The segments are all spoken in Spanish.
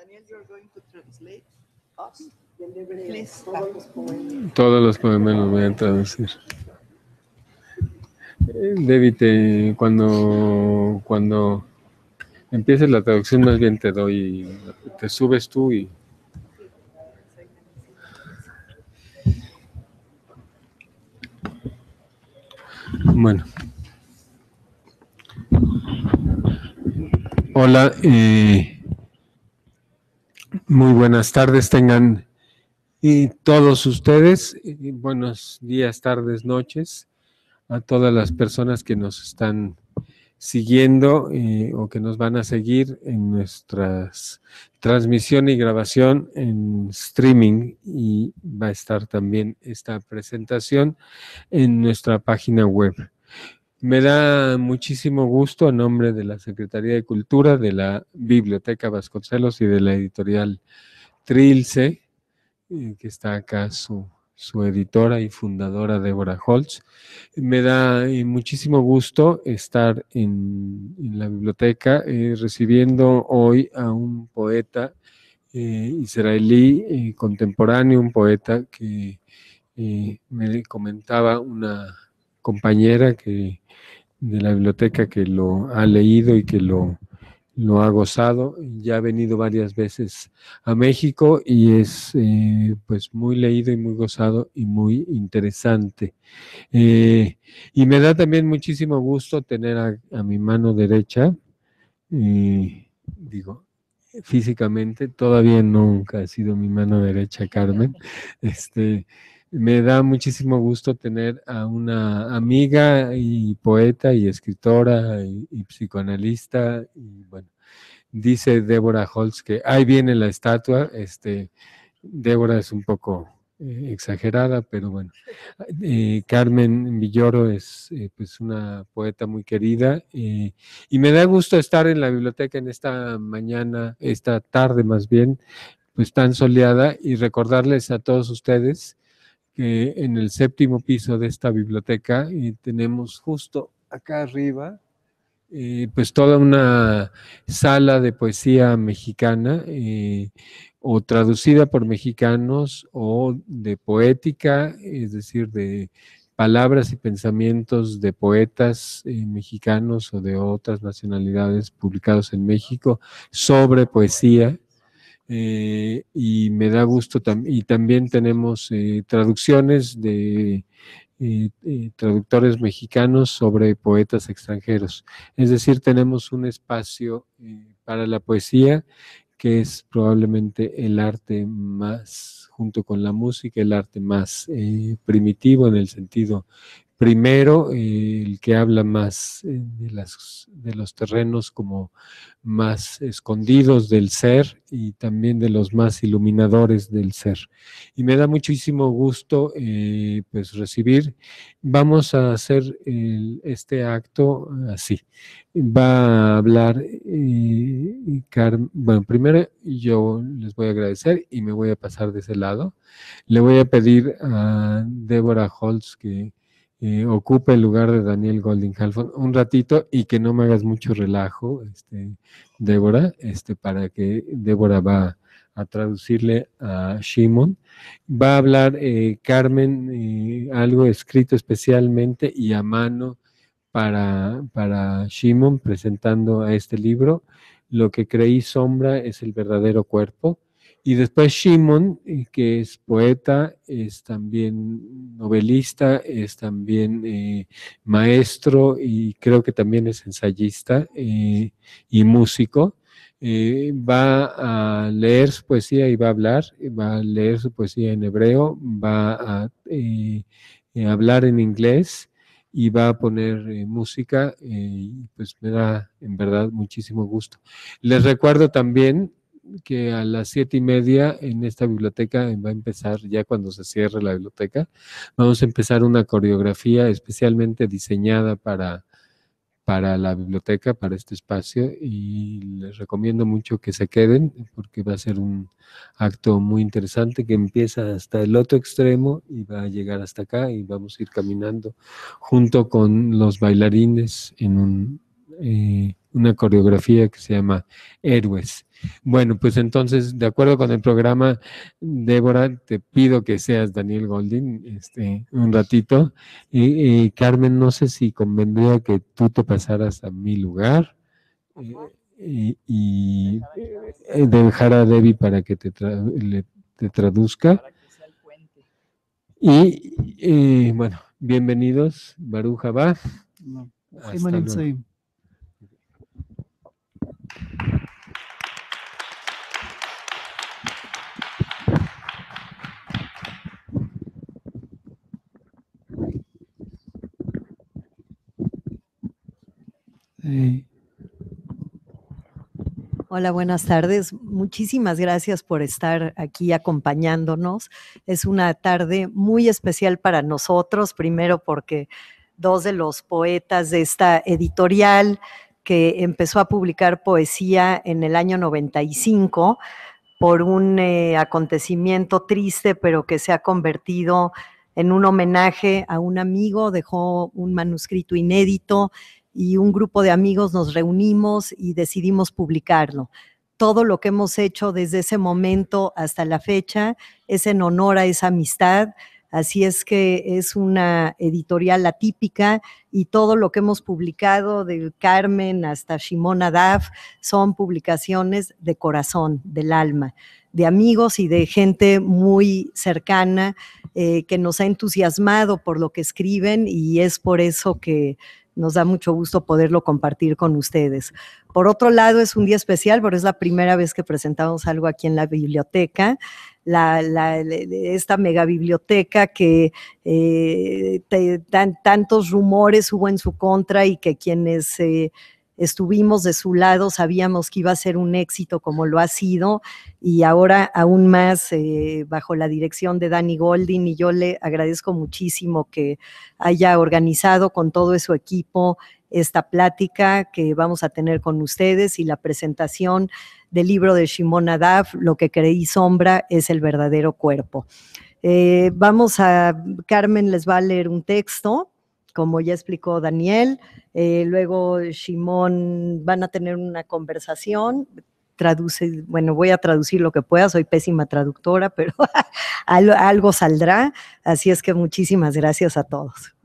Todos los poemas los voy a traducir. David, cuando empieces la traducción, más bien te subes tú y... Bueno. Hola, muy buenas tardes tengan todos ustedes, buenos días, tardes, noches, a todas las personas que nos están siguiendo o que nos van a seguir en nuestras transmisión y grabación en streaming, y va a estar también esta presentación en nuestra página web. Me da muchísimo gusto, a nombre de la Secretaría de Cultura, de la Biblioteca Vasconcelos y de la editorial Trilce, que está acá su editora y fundadora, Débora Holtz. Me da muchísimo gusto estar en la biblioteca recibiendo hoy a un poeta israelí contemporáneo, un poeta que me comentaba una compañera de la biblioteca que lo ha leído y que lo ha gozado. Ya ha venido varias veces a México y es pues muy leído y muy gozado y muy interesante. Y me da también muchísimo gusto tener a mi mano derecha, digo, físicamente, todavía nunca ha sido mi mano derecha, Carmen. Me da muchísimo gusto tener a una amiga y poeta y escritora y psicoanalista. Y bueno, dice Débora Holtz que ahí viene la estatua. Débora es un poco exagerada, pero bueno. Carmen Villoro es pues una poeta muy querida, y me da gusto estar en la biblioteca en esta mañana, esta tarde más bien, pues tan soleada, y recordarles a todos ustedes que en el 7º piso de esta biblioteca tenemos justo acá arriba pues toda una sala de poesía mexicana, o traducida por mexicanos, o de poética, es decir, de palabras y pensamientos de poetas mexicanos o de otras nacionalidades publicados en México sobre poesía. Y me da gusto, y también tenemos traducciones de traductores mexicanos sobre poetas extranjeros. Es decir, tenemos un espacio para la poesía, que es probablemente el arte más, junto con la música, el arte más primitivo, en el sentido primero, el que habla más de los terrenos como más escondidos del ser, y también de los más iluminadores del ser. Y me da muchísimo gusto pues recibir. Vamos a hacer este acto así. Va a hablar bueno, primero yo les voy a agradecer y me voy a pasar de ese lado. Le voy a pedir a Débora Holtz que ocupe el lugar de Daniel Golding Halfon un ratito, y que no me hagas mucho relajo, Débora, para que Débora va a traducirle a Shimon. Va a hablar Carmen algo escrito especialmente y a mano para Shimon, presentando a este libro, Lo que creí sombra es el verdadero cuerpo. Y después Shimon, que es poeta, es también novelista, es también maestro, y creo que también es ensayista y músico. Va a leer su poesía y va a leer su poesía en hebreo, va a hablar en inglés y va a poner música, pues me da en verdad muchísimo gusto. Les recuerdo también que a las 7:30 en esta biblioteca va a empezar, ya cuando se cierre la biblioteca, vamos a empezar una coreografía especialmente diseñada para la biblioteca, para este espacio, y les recomiendo mucho que se queden, porque va a ser un acto muy interesante que empieza hasta el otro extremo y va a llegar hasta acá, y vamos a ir caminando junto con los bailarines en una coreografía que se llama Héroes. Bueno, pues entonces, de acuerdo con el programa, Débora, te pido que seas Daniel Goldin un ratito. Y Carmen, no sé si convendría que tú te pasaras a mi lugar y dejar a Debbie para que te traduzca. Y bueno, bienvenidos, Baruch Haba. Hasta luego. Hola, buenas tardes. Muchísimas gracias por estar aquí acompañándonos. Es una tarde muy especial para nosotros, primero porque dos de los poetas de esta editorial que empezó a publicar poesía en el año 95 por un acontecimiento triste, pero que se ha convertido en un homenaje a un amigo, dejó un manuscrito inédito y un grupo de amigos nos reunimos y decidimos publicarlo. Todo lo que hemos hecho desde ese momento hasta la fecha es en honor a esa amistad, así es que es una editorial atípica y todo lo que hemos publicado, de Carmen hasta Shimon Adaf, son publicaciones de corazón, del alma, de amigos y de gente muy cercana que nos ha entusiasmado por lo que escriben y es por eso que nos da mucho gusto poderlo compartir con ustedes. Por otro lado, es un día especial, porque es la primera vez que presentamos algo aquí en la biblioteca, esta megabiblioteca que tantos rumores hubo en su contra y que quienes estuvimos de su lado sabíamos que iba a ser un éxito como lo ha sido y ahora aún más bajo la dirección de Dani Goldin, y yo le agradezco muchísimo que haya organizado con todo su equipo esta plática que vamos a tener con ustedes y la presentación del libro de Shimon Adaf, Lo que creí sombra es el verdadero cuerpo. Carmen les va a leer un texto, como ya explicó Daniel, luego Shimon van a tener una conversación, voy a traducir lo que pueda, soy pésima traductora, pero algo saldrá, así es que muchísimas gracias a todos.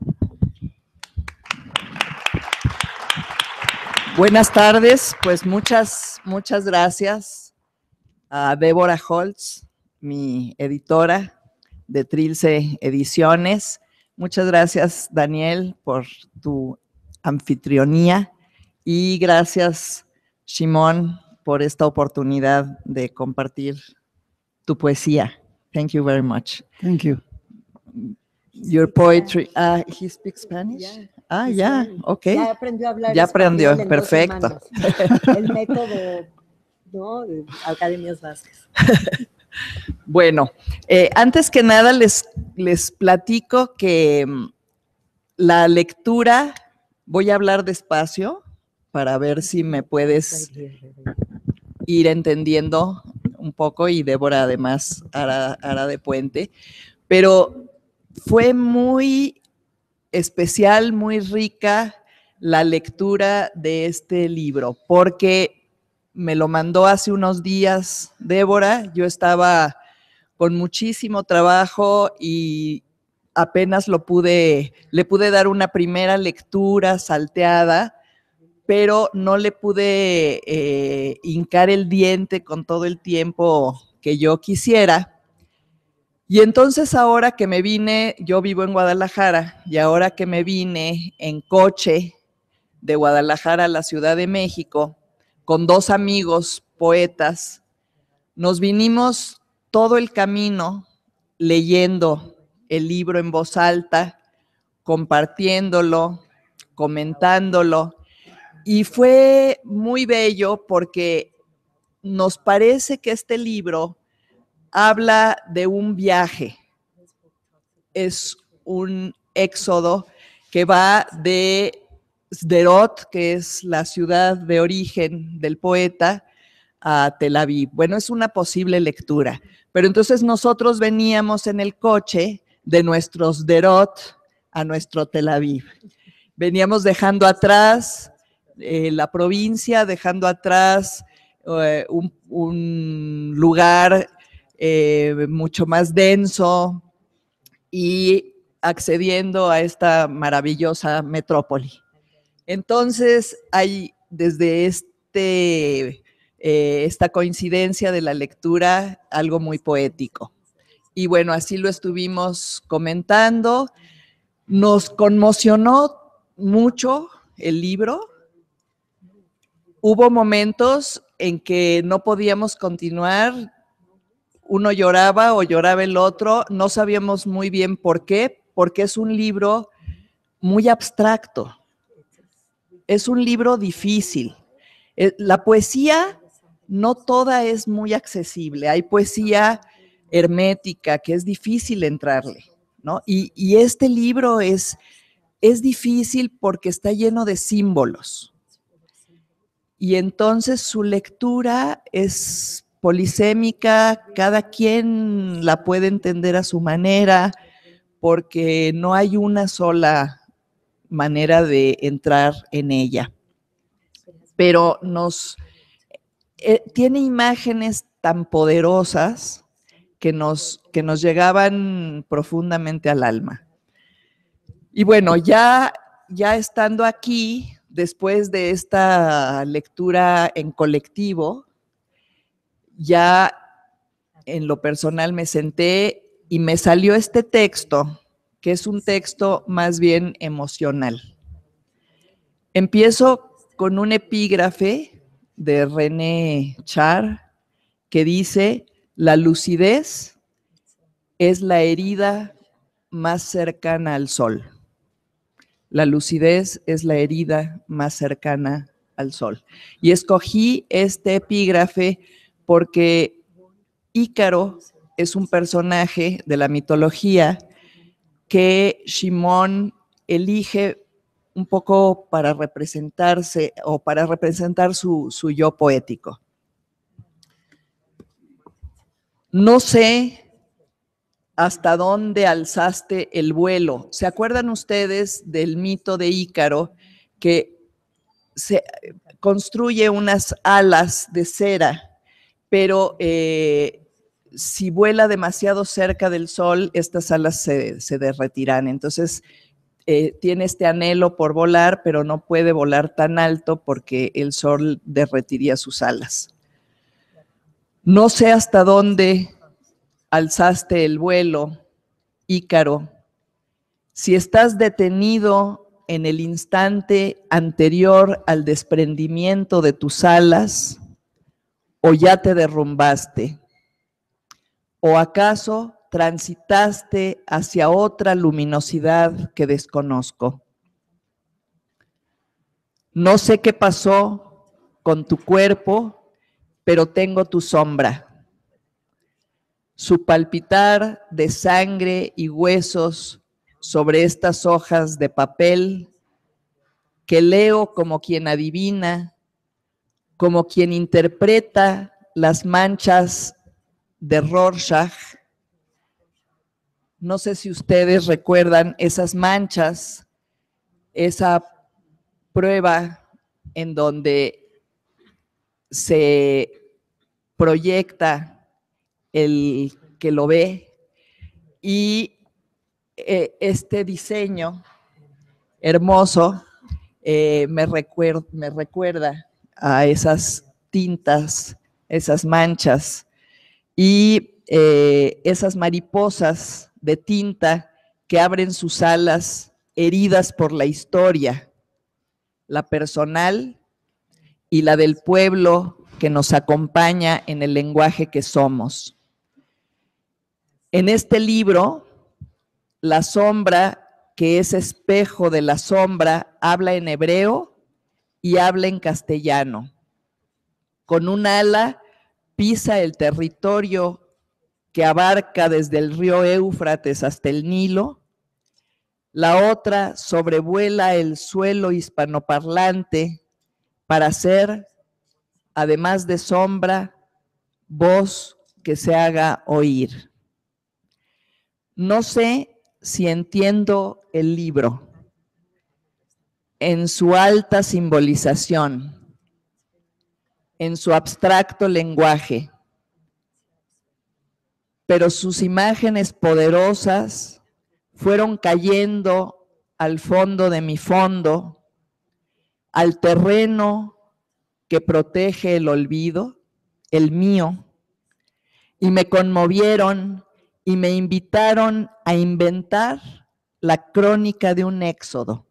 Buenas tardes, pues muchas gracias a Débora Holtz, mi editora de Trilce Ediciones. Muchas gracias, Daniel, por tu anfitrionía y gracias, Shimon, por esta oportunidad de compartir tu poesía. Thank you very much. Thank you. Your poetry. He speaks Spanish? Ya, ok. Ya aprendió a hablar. Ya aprendió, perfecto. El método, ¿no? De Academias Vázquez. Bueno, antes que nada les platico que la lectura, voy a hablar despacio para ver si me puedes ir entendiendo un poco y Débora además hará de puente, pero fue muy especial, muy rica la lectura de este libro, porque me lo mandó hace unos días Débora, yo estaba con muchísimo trabajo y apenas le pude dar una primera lectura salteada, pero no le pude hincar el diente con todo el tiempo que yo quisiera. Y entonces ahora que me vine, yo vivo en Guadalajara, y ahora que me vine en coche de Guadalajara a la Ciudad de México, con dos amigos poetas, nos vinimos todo el camino leyendo el libro en voz alta, compartiéndolo, comentándolo, y fue muy bello porque nos parece que este libro habla de un viaje, es un éxodo que va de Sderot, que es la ciudad de origen del poeta, a Tel Aviv. Bueno, es una posible lectura, pero entonces nosotros veníamos en el coche de nuestro Sderot a nuestro Tel Aviv. Veníamos dejando atrás la provincia, dejando atrás un lugar mucho más denso y accediendo a esta maravillosa metrópoli. Entonces, hay desde esta coincidencia de la lectura algo muy poético. Y bueno, así lo estuvimos comentando. Nos conmocionó mucho el libro. Hubo momentos en que no podíamos continuar. Uno lloraba o lloraba el otro. No sabíamos muy bien por qué, porque es un libro muy abstracto. Es un libro difícil. La poesía no toda es muy accesible. Hay poesía hermética que es difícil entrarle, ¿no? Y este libro es difícil porque está lleno de símbolos. Y entonces su lectura es polisémica, cada quien la puede entender a su manera, porque no hay una sola manera de entrar en ella. Pero tiene imágenes tan poderosas que nos llegaban profundamente al alma. Y bueno, ya estando aquí, después de esta lectura en colectivo, ya en lo personal me senté y me salió este texto, que es un texto más bien emocional. Empiezo con un epígrafe de René Char que dice: la lucidez es la herida más cercana al sol. La lucidez es la herida más cercana al sol. Y escogí este epígrafe porque Ícaro es un personaje de la mitología que Shimon elige un poco para representarse o para representar su yo poético. No sé hasta dónde alzaste el vuelo. ¿Se acuerdan ustedes del mito de Ícaro, que se construye unas alas de cera, pero si vuela demasiado cerca del sol, estas alas se derretirán? Entonces tiene este anhelo por volar, pero no puede volar tan alto porque el sol derretiría sus alas. No sé hasta dónde alzaste el vuelo, Ícaro, si estás detenido en el instante anterior al desprendimiento de tus alas, o ya te derrumbaste, o acaso transitaste hacia otra luminosidad que desconozco. No sé qué pasó con tu cuerpo, pero tengo tu sombra. Su palpitar de sangre y huesos sobre estas hojas de papel que leo como quien adivina, como quien interpreta las manchas de Rorschach. No sé si ustedes recuerdan esas manchas, esa prueba en donde se proyecta el que lo ve, y este diseño hermoso me recuerda a esas tintas, esas manchas y esas mariposas de tinta que abren sus alas heridas por la historia, la personal y la del pueblo que nos acompaña en el lenguaje que somos. En este libro, la sombra, que es espejo de la sombra, habla en hebreo y habla en castellano. Con un ala pisa el territorio que abarca desde el río Éufrates hasta el Nilo. La otra sobrevuela el suelo hispanoparlante para ser, además de sombra, voz que se haga oír. No sé si entiendo el libro. en su alta simbolización, en su abstracto lenguaje, pero sus imágenes poderosas fueron cayendo al fondo de mi fondo, al terreno que protege el olvido, el mío, y me conmovieron y me invitaron a inventar la crónica de un éxodo,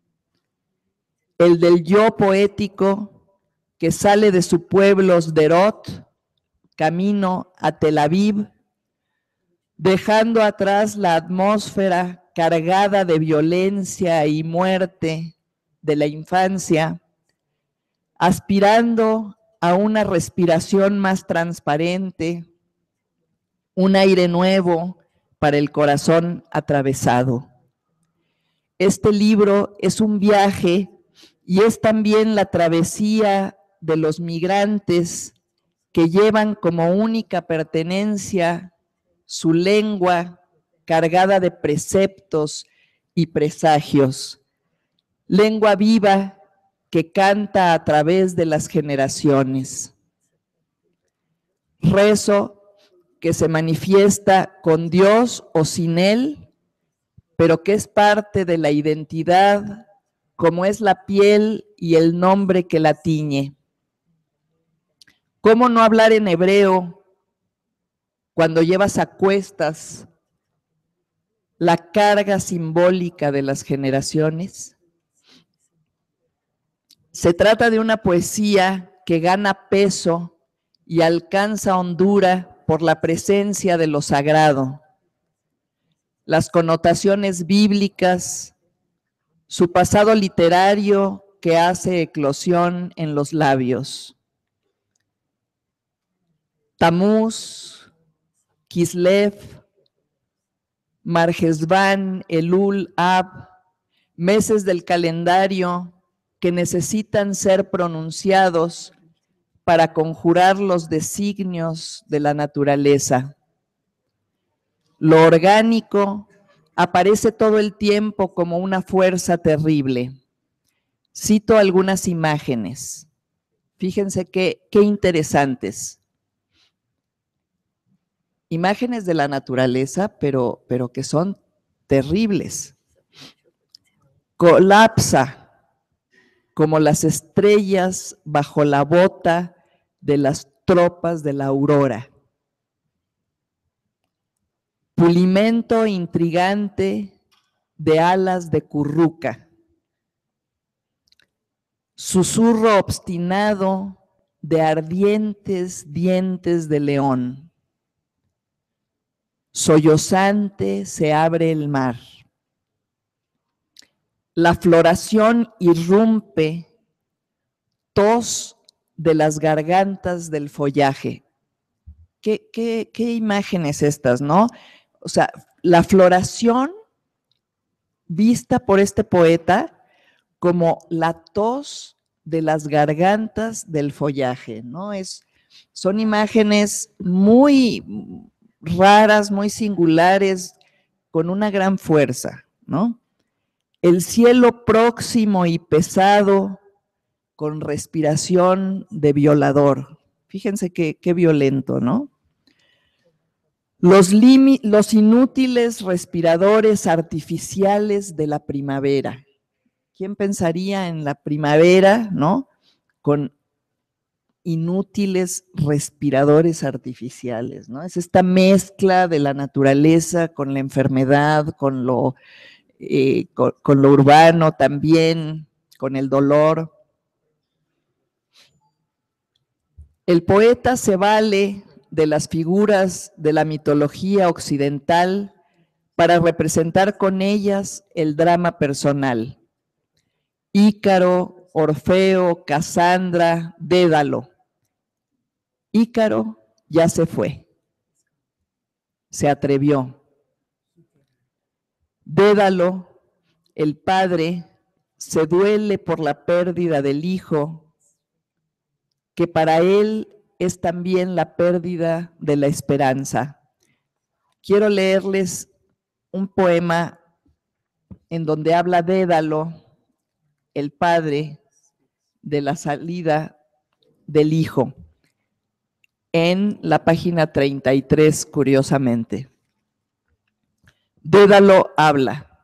el del yo poético que sale de su pueblo Sderot, camino a Tel Aviv, dejando atrás la atmósfera cargada de violencia y muerte de la infancia, aspirando a una respiración más transparente, un aire nuevo para el corazón atravesado. Este libro es un viaje y es también la travesía de los migrantes que llevan como única pertenencia su lengua cargada de preceptos y presagios, lengua viva que canta a través de las generaciones. Rezo que se manifiesta con Dios o sin Él, pero que es parte de la identidad, como es la piel y el nombre que la tiñe. ¿Cómo no hablar en hebreo cuando llevas a cuestas la carga simbólica de las generaciones? Se trata de una poesía que gana peso y alcanza hondura por la presencia de lo sagrado, las connotaciones bíblicas, su pasado literario que hace eclosión en los labios. Tamuz, Kislev, Marjesvan, Elul, Ab, meses del calendario que necesitan ser pronunciados para conjurar los designios de la naturaleza. Lo orgánico aparece todo el tiempo como una fuerza terrible. Cito algunas imágenes. Fíjense qué interesantes. Imágenes de la naturaleza, pero que son terribles. Colapsa como las estrellas bajo la bota de las tropas de la aurora. Pulimento intrigante de alas de curruca. Susurro obstinado de ardientes dientes de león. Sollozante se abre el mar. La floración irrumpe, tos de las gargantas del follaje. ¿Qué imágenes estas, no? O sea, la floración vista por este poeta como la tos de las gargantas del follaje, ¿no? Son imágenes muy raras, muy singulares, con una gran fuerza, ¿no? El cielo próximo y pesado, con respiración de violador. Fíjense qué violento, ¿no? Los inútiles respiradores artificiales de la primavera. ¿Quién pensaría en la primavera, no? Con inútiles respiradores artificiales, ¿no? Es esta mezcla de la naturaleza con la enfermedad, con lo urbano también, con el dolor. El poeta se vale de las figuras de la mitología occidental para representar con ellas el drama personal. Ícaro, Orfeo, Casandra, Dédalo. Ícaro ya se fue, se atrevió. Dédalo, el padre, se duele por la pérdida del hijo, que para él es también la pérdida de la esperanza. Quiero leerles un poema en donde habla Dédalo el padre de la salida del hijo, en la página 33, curiosamente. Dédalo habla.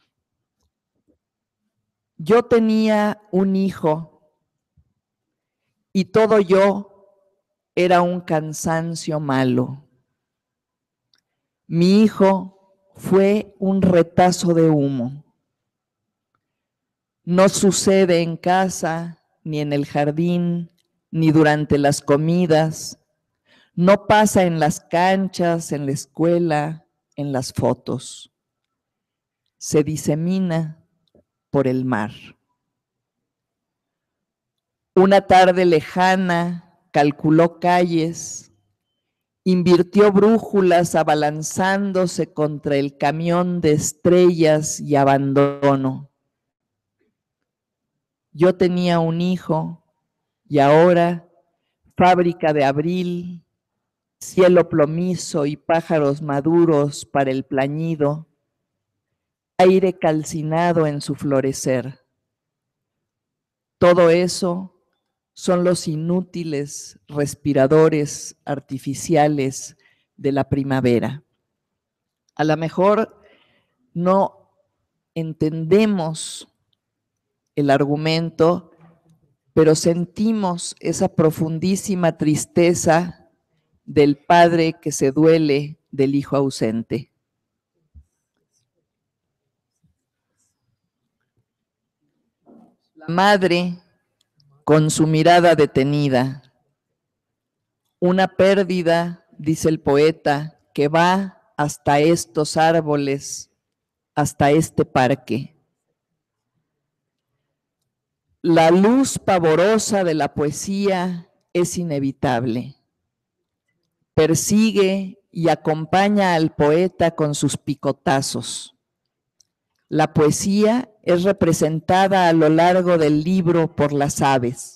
Yo tenía un hijo y todo yo era un cansancio malo. Mi hijo fue un retazo de humo. No sucede en casa, ni en el jardín, ni durante las comidas. No pasa en las canchas, en la escuela, en las fotos. Se disemina por el mar. Una tarde lejana calculó calles, invirtió brújulas abalanzándose contra el camión de estrellas y abandono. Yo tenía un hijo y ahora fábrica de abril, cielo plomizo y pájaros maduros para el plañido, aire calcinado en su florecer. Todo eso son los inútiles respiradores artificiales de la primavera. A lo mejor no entendemos el argumento, pero sentimos esa profundísima tristeza del padre que se duele del hijo ausente. La madre, con su mirada detenida, una pérdida, dice el poeta, que va hasta estos árboles, hasta este parque. La luz pavorosa de la poesía es inevitable. Persigue y acompaña al poeta con sus picotazos. La poesía es representada a lo largo del libro por las aves.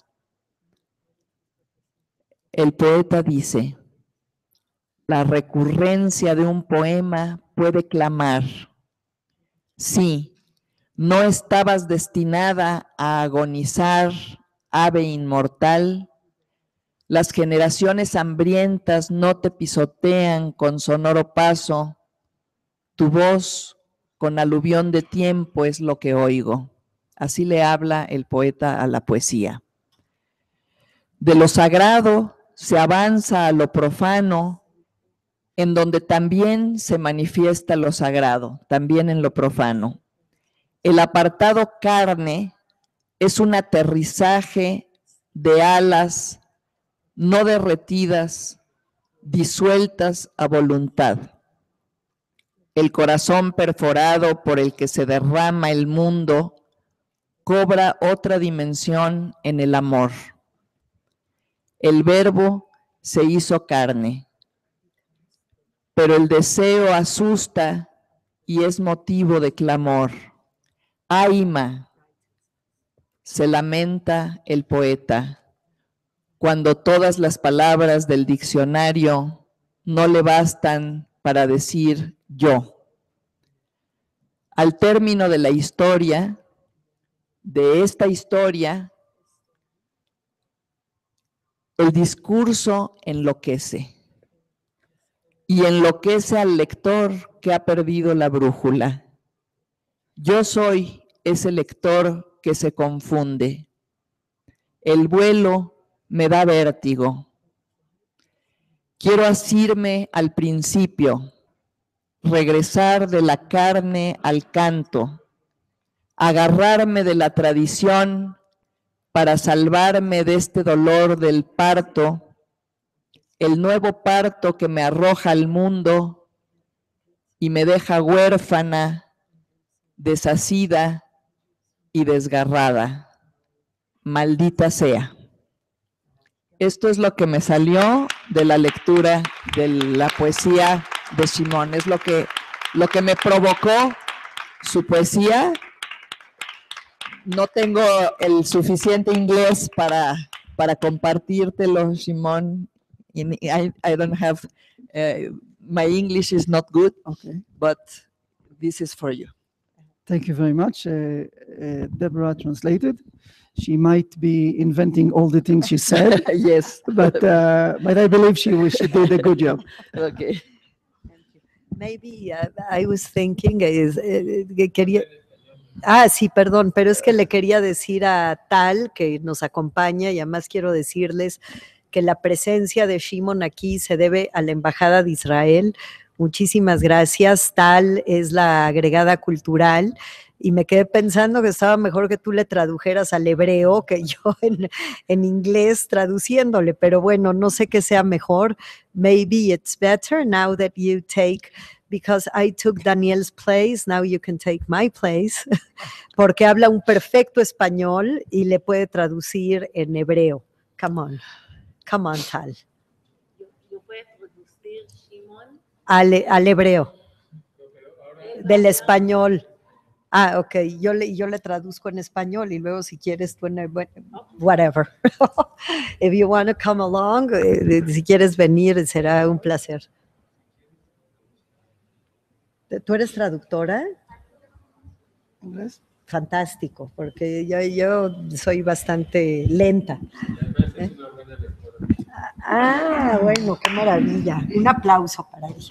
El poeta dice, la recurrencia de un poema puede clamar, sí, no estabas destinada a agonizar, ave inmortal, las generaciones hambrientas no te pisotean con sonoro paso, tu voz con aluvión de tiempo es lo que oigo. Así le habla el poeta a la poesía. De lo sagrado se avanza a lo profano, en donde también se manifiesta lo sagrado, también en lo profano. El apartado carne es un aterrizaje de alas no derretidas, disueltas a voluntad. El corazón perforado por el que se derrama el mundo cobra otra dimensión en el amor. El verbo se hizo carne, pero el deseo asusta y es motivo de clamor. Aima, se lamenta el poeta, cuando todas las palabras del diccionario no le bastan para decir yo. Al término de la historia, de esta historia, el discurso enloquece y enloquece al lector que ha perdido la brújula. Yo soy ese lector que se confunde. El vuelo me da vértigo. Quiero asirme al principio, regresar de la carne al canto, agarrarme de la tradición para salvarme de este dolor del parto, el nuevo parto que me arroja al mundo y me deja huérfana, desasida y desgarrada. Maldita sea. Esto es lo que me salió de la lectura de la poesía de Simón. Es lo que me provocó su poesía. No tengo el suficiente inglés para compartírtelo, Simón. I don't have, my English is not good, Okay. but this is for you. Thank you very much. Deborah translated. She might be inventing all the things she said, Yes. but I believe she did a good job. Okay. Maybe I was thinking, que quería... sí, perdón, pero es que le quería decir a Tal, que nos acompaña, y además quiero decirles que la presencia de Shimon aquí se debe a la Embajada de Israel. Muchísimas gracias. Tal es la agregada cultural y me quedé pensando que estaba mejor que tú le tradujeras al hebreo que yo en inglés traduciéndole, pero bueno, no sé qué sea mejor. Maybe it's better now that you take, because I took Daniel's place, now you can take my place, porque habla un perfecto español y le puede traducir en hebreo. Come on, Tal. ¿Yo puedo traducir, Shimon? Al hebreo, del español. Ok, yo le traduzco en español y luego si quieres tú en whatever. If you want to come along, si quieres venir, será un placer. ¿Tú eres traductora? ¿Inglés? Fantástico, porque yo soy bastante lenta. Bueno, qué maravilla. Un aplauso para ella.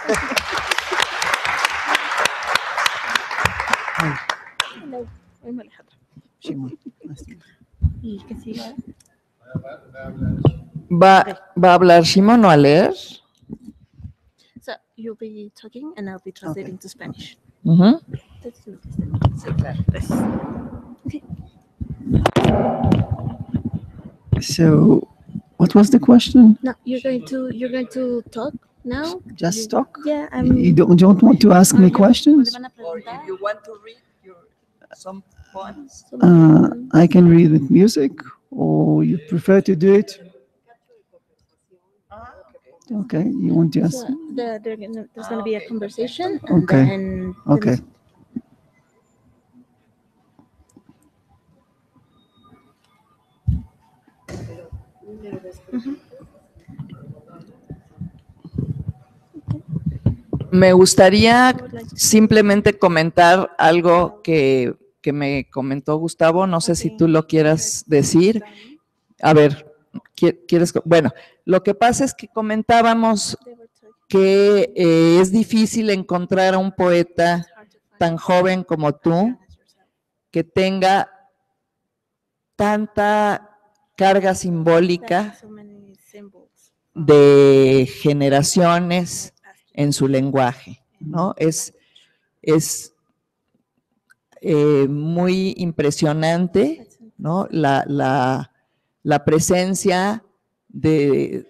¿Y qué sigue? ¿Va a hablar Shimon o a leer? So you'll be talking and I'll be translating to Spanish. Ujú. Sí, claro. Pues. Okay. So, what was the question? No, you're going to talk now. Just talk? Yeah, You don't want to ask me questions? ¿Me van a Or preguntar? if you want to read some poems. I can read with music, or you prefer to do it? Okay, you want to ask? So there's going to be a conversation. And Okay. Then Okay. Me gustaría simplemente comentar algo que me comentó Gustavo. No sé si tú lo quieras decir. A ver, ¿quieres? Bueno, lo que pasa es que comentábamos que es difícil encontrar a un poeta tan joven como tú que tenga tanta carga simbólica de generaciones en su lenguaje, ¿no? Es muy impresionante, ¿no? La presencia de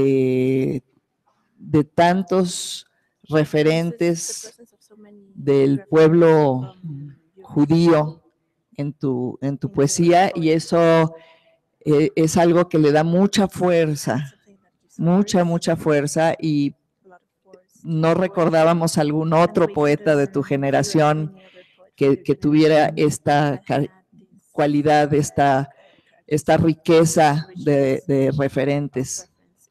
tantos referentes del pueblo judío en tu poesía, y eso es algo que le da mucha fuerza, mucha fuerza, y no recordábamos algún otro poeta de tu generación que tuviera esta cualidad, esta riqueza de referentes.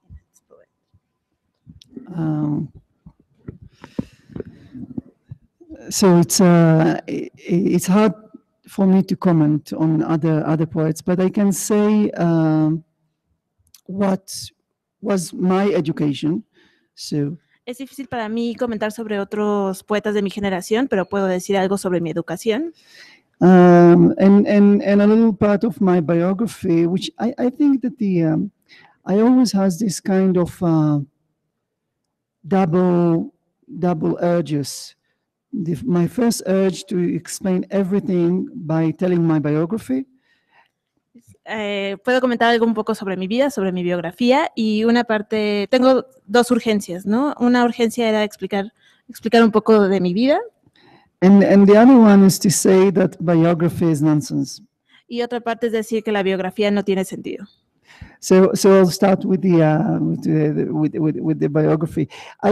So it's hard for me to comment on other poets, but I can say what was my education. So Es difícil para mí comentar sobre otros poetas de mi generación, pero puedo decir algo sobre mi educación. and a little part of my biography, which I think that I always has this kind of double urges. My first urge to explain everything by telling my biography. Puedo comentar algo un poco sobre mi vida, sobre mi biografía, y una parte, tengo dos urgencias, ¿no? Una urgencia era explicar un poco de mi vida. And the other one is to say that biography is nonsense. Y otra parte es decir que la biografía no tiene sentido. So I'll start with the biography.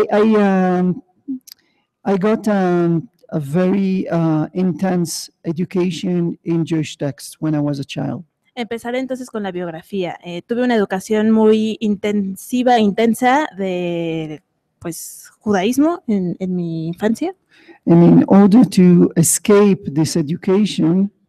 I got a very intense education in Jewish texts when I was a child. Empezaré entonces con la biografía. Tuve una educación muy intensa de, pues, judaísmo en mi infancia. And in order to escape this education,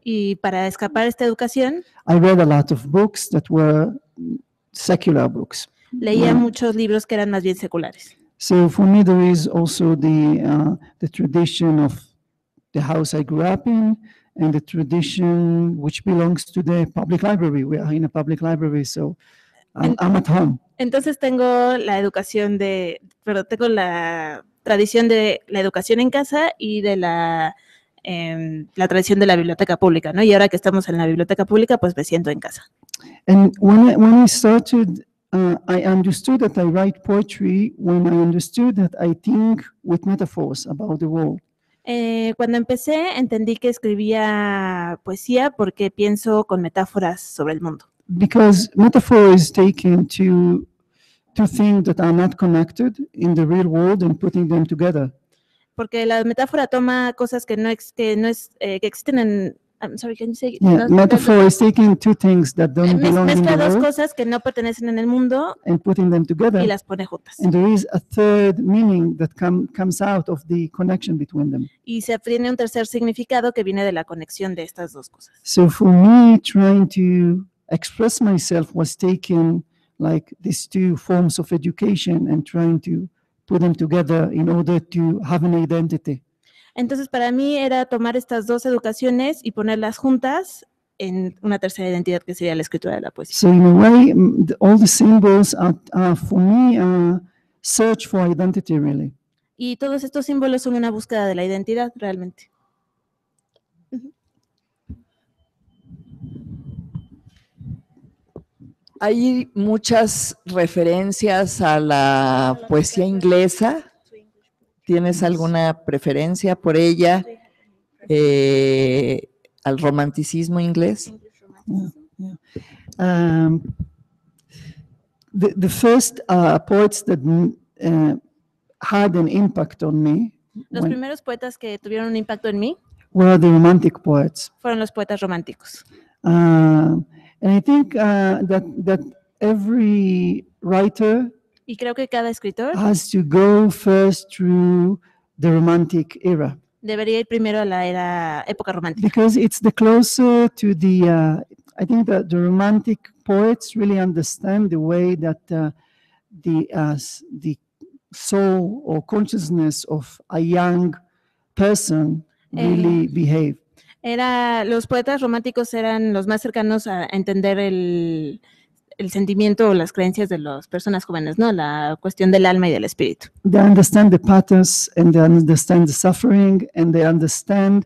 Y para escapar a esta educación, I read a lot of books that were secular books. leía muchos libros que eran más bien seculares. So for me, there is also the tradition of the house I grew up in, and the tradition which belongs to the public library. We are in a public library, so I'm at home. Entonces tengo tengo la tradición de la educación en casa y de la tradición de la biblioteca pública, ¿no? Y ahora que estamos en la biblioteca pública, pues me siento en casa. And when I started, I understood that I write poetry when I understood that I think with metaphors about the world. Cuando empecé, entendí que escribía poesía porque pienso con metáforas sobre el mundo. Because metaphor is taken to things that are not connected in the real world and putting them together. Porque la metáfora toma cosas que existen en... I'm sorry, can you say? Yeah, metaphor is taking two things that don't belong in Mezcla the dos world cosas que no pertenecen en el mundo and putting them together. y las pone juntas. And there is a third meaning that comes out of the connection between them. Y se tiene un tercer significado que viene de la conexión de estas dos cosas. So for me, trying to express myself was taking like these two forms of education and trying to put them together in order to have an identity. Entonces, para mí era tomar estas dos educaciones y ponerlas juntas en una tercera identidad que sería la escritura de la poesía. So in a way, all the symbols are for me a search for identity, really. Y todos estos símbolos son una búsqueda de la identidad, realmente. Hay muchas referencias a la poesía inglesa. ¿Tienes alguna preferencia por ella? ¿Al romanticismo inglés? The first poets that had an impact on me Los primeros poetas que tuvieron un impacto en mí were the Romantic poets. fueron los poetas románticos. And I think that every writer Y creo que cada escritor has to go first through the Romantic era debería ir primero a la época romántica. because it's the closer to the. I think that the Romantic poets really understand the way that the soul or consciousness of a young person really behave. Los poetas románticos eran los más cercanos a entender el sentimiento o las creencias de las personas jóvenes, ¿no? La cuestión del alma y del espíritu. They understand the patterns and they understand the suffering and they understand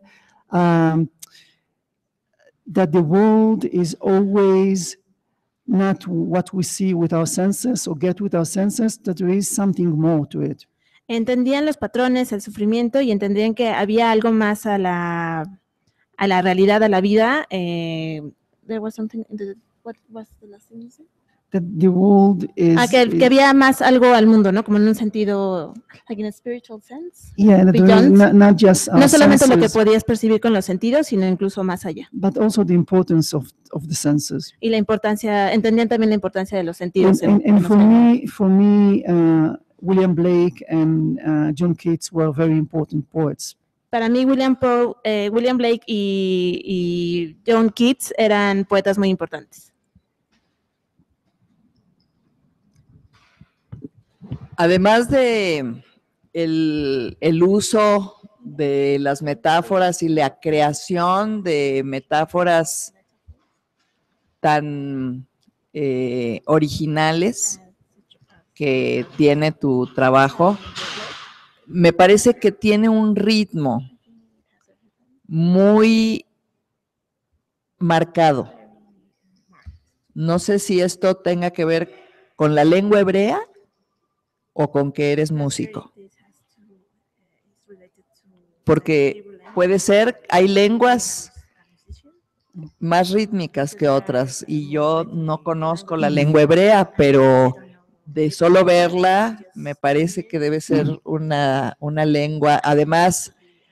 that the world is always not what we see with our senses or get with our senses, that there is something more to it. Entendían los patrones, el sufrimiento y entendían que había algo más a la realidad, a la vida. There was something what was the last thing you said? That the world is que había más algo al mundo, ¿no? Como en un sentido, like in a spiritual sense. yeah, that there is beyond. not just our No solamente lo que senses, podías percibir con los sentidos, sino incluso más allá. but also the importance of the senses. Y la importancia, entendían también la importancia de los sentidos. And for me, William Blake and John Keats were very important poets. Para mí, William Blake y John Keats eran poetas muy importantes. Además de el uso de las metáforas y la creación de metáforas tan originales que tiene tu trabajo, me parece que tiene un ritmo muy marcado. No sé si esto tenga que ver con la lengua hebrea o con que eres músico. Porque puede ser, hay lenguas más rítmicas que otras y yo no conozco la lengua hebrea, pero de solo verla me parece que debe ser una lengua, además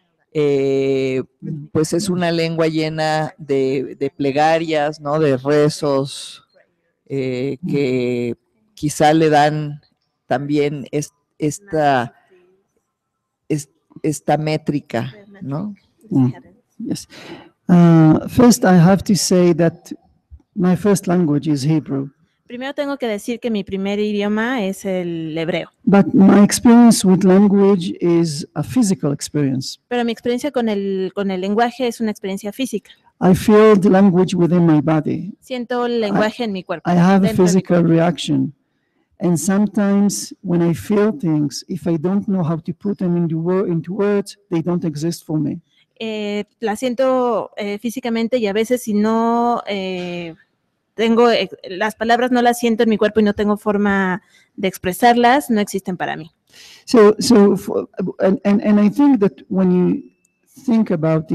pues es una lengua llena de plegarias, ¿no? De rezos que quizá le dan también esta métrica, ¿no? Yes. First, I have to say that my first language is Hebrew, Primero tengo que decir que mi primer idioma es el hebreo, but my experience with language is a physical experience. pero mi experiencia con el lenguaje es una experiencia física. I feel the language within my body. Siento el lenguaje en mi cuerpo. I have a dentro de mi physical cuerpo. reaction. And sometimes when I feel things, if I don't know how to put them into words, they don't exist for me. La siento físicamente y a veces si no tengo las palabras no las siento en mi cuerpo y no tengo forma de expresarlas, no existen para mí. And I think that when you think about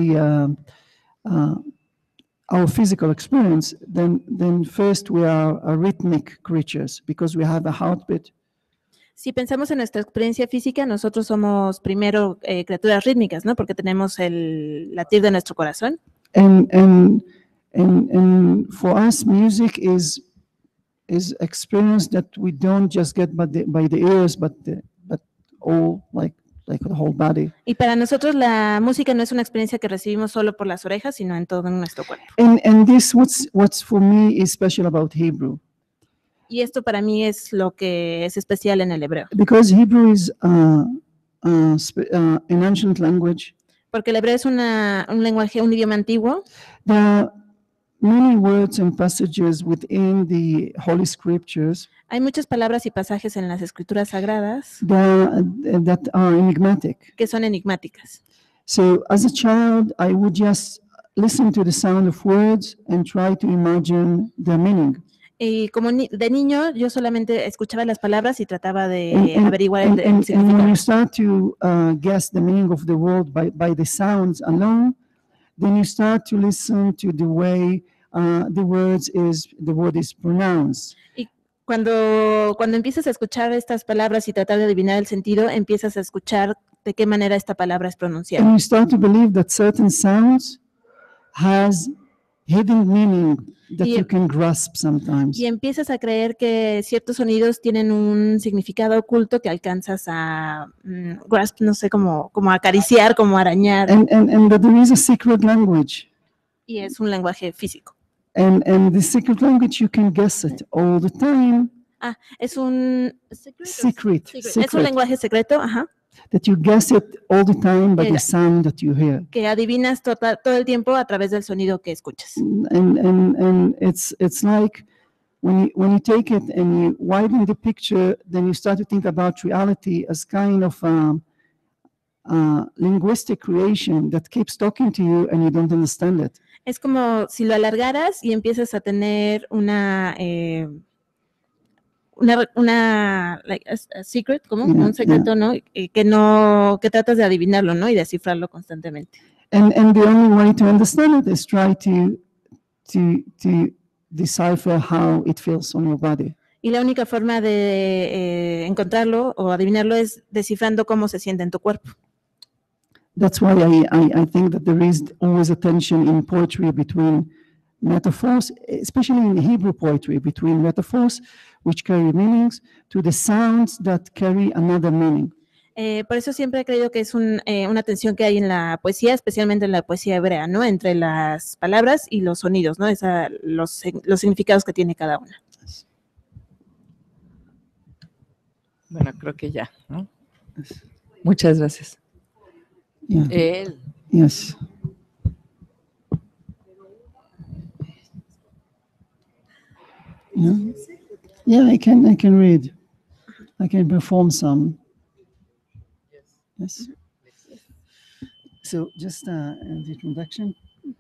our physical experience, then first we are rhythmic creatures because we have a heartbeat. Si pensamos en nuestra experiencia física, nosotros somos primero criaturas rítmicas, ¿no? Porque tenemos el latir de nuestro corazón. And for us, music is experience that we don't just get by the ears, but all like the whole body. Y para nosotros la música no es una experiencia que recibimos solo por las orejas, sino en todo nuestro cuerpo. And this what's for me is special about Hebrew. Y esto para mí es lo que es especial en el hebreo. Because Hebrew is an ancient language. Porque el hebreo es un lenguaje, un idioma antiguo. There are many words and passages within the Holy Scriptures. Hay muchas palabras y pasajes en las escrituras sagradas that are enigmatic. Que son enigmáticas. So as a child, I would just listen to the sound of words and try to imagine their meaning. Y como de niño, yo solamente escuchaba las palabras y trataba de averiguar el significado. And when you start to guess the meaning of the word by the sounds alone, then you start to listen to the way the word is pronounced. Y cuando empiezas a escuchar estas palabras y tratar de adivinar el sentido, empiezas a escuchar de qué manera esta palabra es pronunciada. And you start to believe that certain sounds has hidden meaning that you can grasp sometimes. Y empiezas a creer que ciertos sonidos tienen un significado oculto que alcanzas a grasp, no sé, como acariciar, como arañar. And that there is a secret language. Y es un lenguaje físico. And the secret language, you can guess it all the time. Es un secret. Es un lenguaje secreto, ajá. That you guess it all the time by the sound that you hear. Que adivinas todo el tiempo a través del sonido que escuchas. And it's like when you take it and you widen the picture, then you start to think about reality as kind of linguistic creation that keeps talking to you and you don't understand it. Es como si lo alargaras y empiezas a tener una like a secret, como un secreto, ¿no? Que tratas de adivinarlo, ¿no? Y descifrarlo constantemente. And the only way to understand it is try to decipher how it feels on your body. Y la única forma de encontrarlo o adivinarlo es descifrando cómo se siente en tu cuerpo. That's why I think that there is always a tension in poetry between metaphors, especially in Hebrew poetry, between metaphors which carry meanings to the sounds that carry another meaning. Por eso siempre he creído que es una tensión que hay en la poesía, especialmente en la poesía hebrea, ¿no? Entre las palabras y los sonidos, ¿no? Los significados que tiene cada una. Bueno, creo que ya, ¿no? Muchas gracias. Yeah. Yes. Yeah, I can read. I can perform some. Yes. So just the introduction.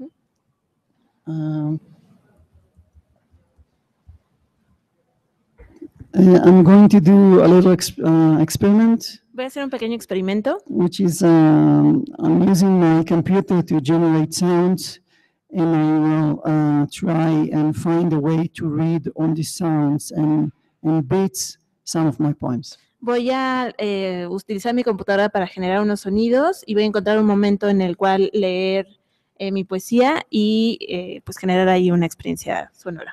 I'm going to do a little experiment. Voy a hacer un pequeño experimento. Which is I'm using my computer to generate sounds, and I will try and find a way to read on the sounds and beats some of my poems. Voy a utilizar mi computadora para generar unos sonidos y voy a encontrar un momento en el cual leer mi poesía y pues generar ahí una experiencia sonora.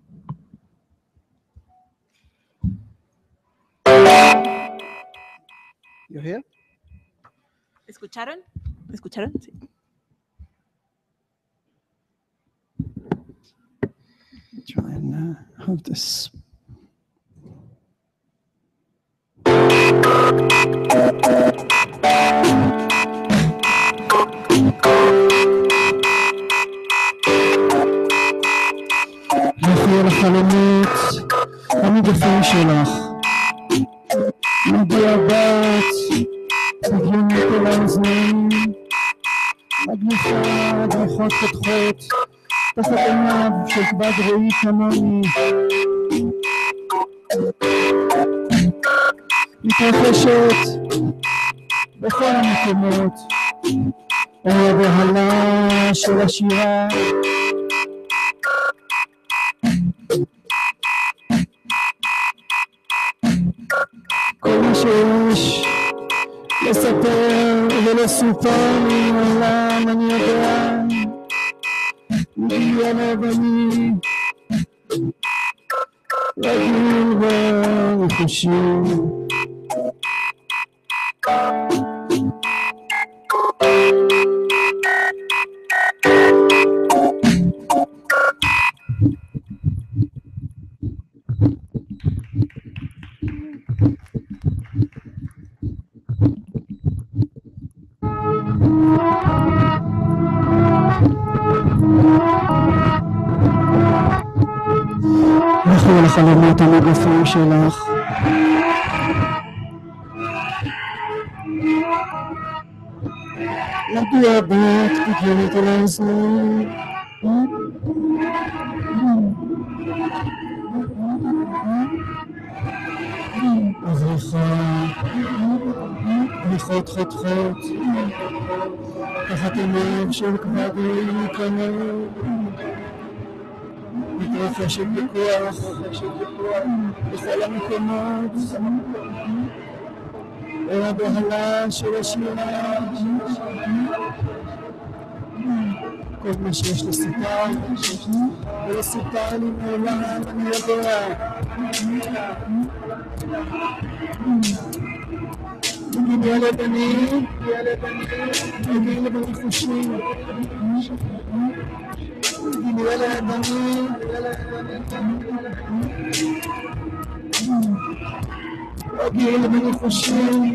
You hear? ¿Escucharon? ¿Escucharon? Sí. and have this. לכי אל החלומות המגפים שלך, מדיעבט, הגיונית אל האוזנים, מגניחה, דרכות פתחות, תחת עיניו של כבד רועי כמוני. מתרחשת בכל המקומות, אור הבהלה של השירה. כל מה שיש לספר ולא סופר מעולם, אני יודע, מגיע לב אני רגיל וחושים. לכו אל החלומות המגפים שלך, מדיעבט, הגיונית אל האוזנים, אבריחה, בריחות חותכות, תחת עיניו של כבד רועי כמוני. מתרחשת בכוח בכל המקומות, אור הבהלה של השירה. כל מה שיש לסופר ולא סופר לי מעולם, אני יודע. מגיע לבני, מגיע לבני חושים, מגיע לבני, מגיע לבני חושים.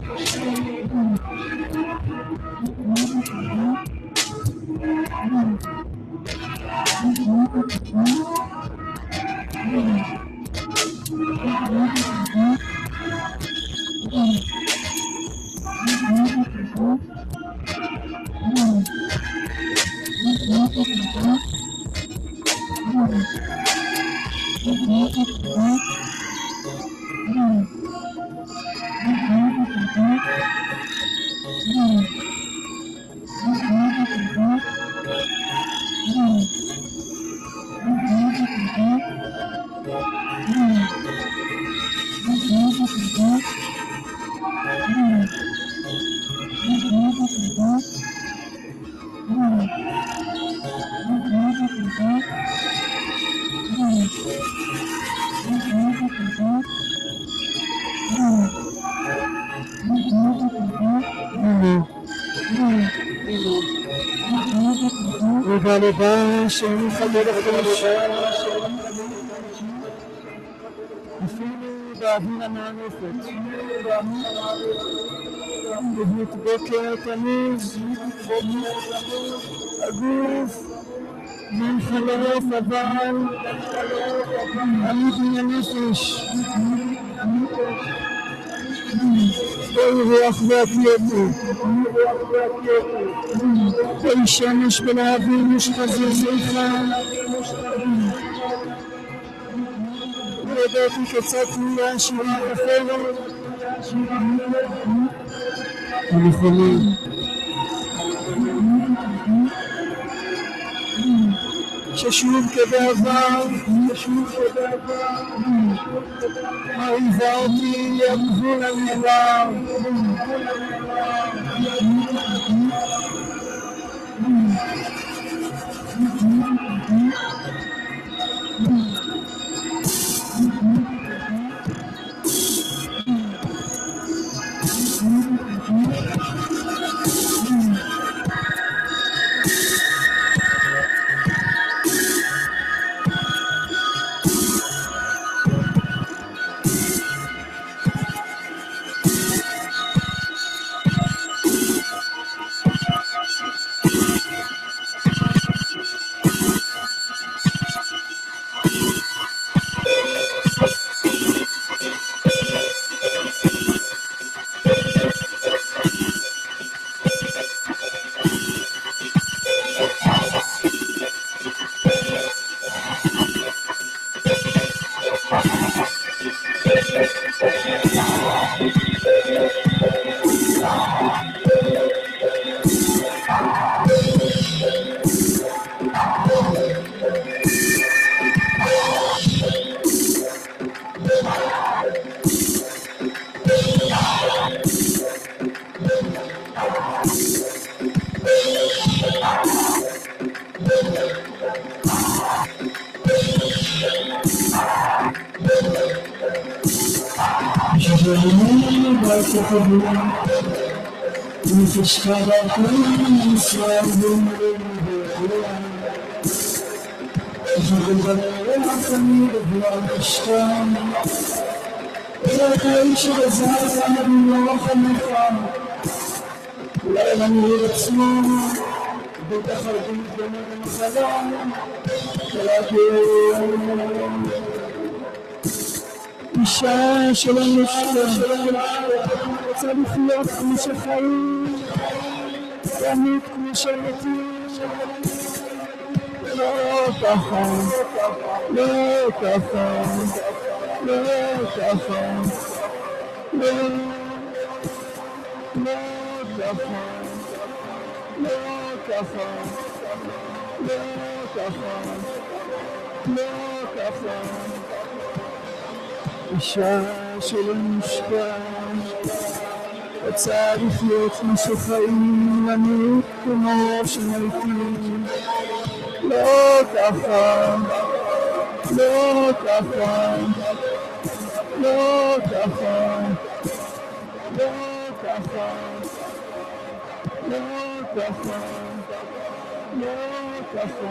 ובלבה שמחבר חדש, אפילו באוויר המענפת, בדמות בוקר תמיד, הגוף מן חלוף אבל עמית מן הנפש. בואי רוח והפייתי, בואי שמש בלהבים ושחזיר זיכה. וידעתי כיצד תהיה שירה אחרת, הנכונים. ששוב כבעבר, מרהיבה אותי הגבול הנעבר. אישה שלא נשתה, רוצה לחיות כמו שחיים, למות כמו שמתים, לא ככה, לא ככה, לא ככה, לא ככה, לא ככה, לא ככה, לא ככה. אישה שלא נשתה, רוצה לחיות כמו שחיים, למות כמו שמתים, לא ככה, לא ככה, לא ככה, לא ככה, לא ככה, לא ככה.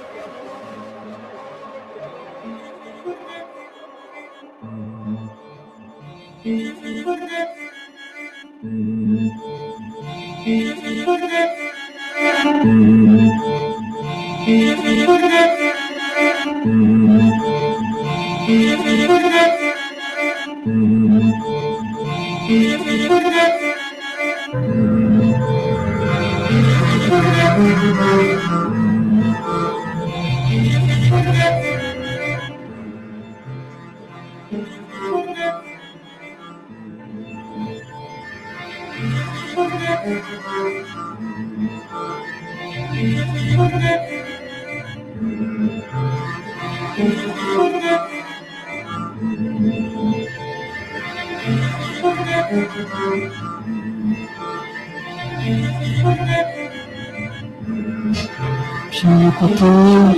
שאני כותב,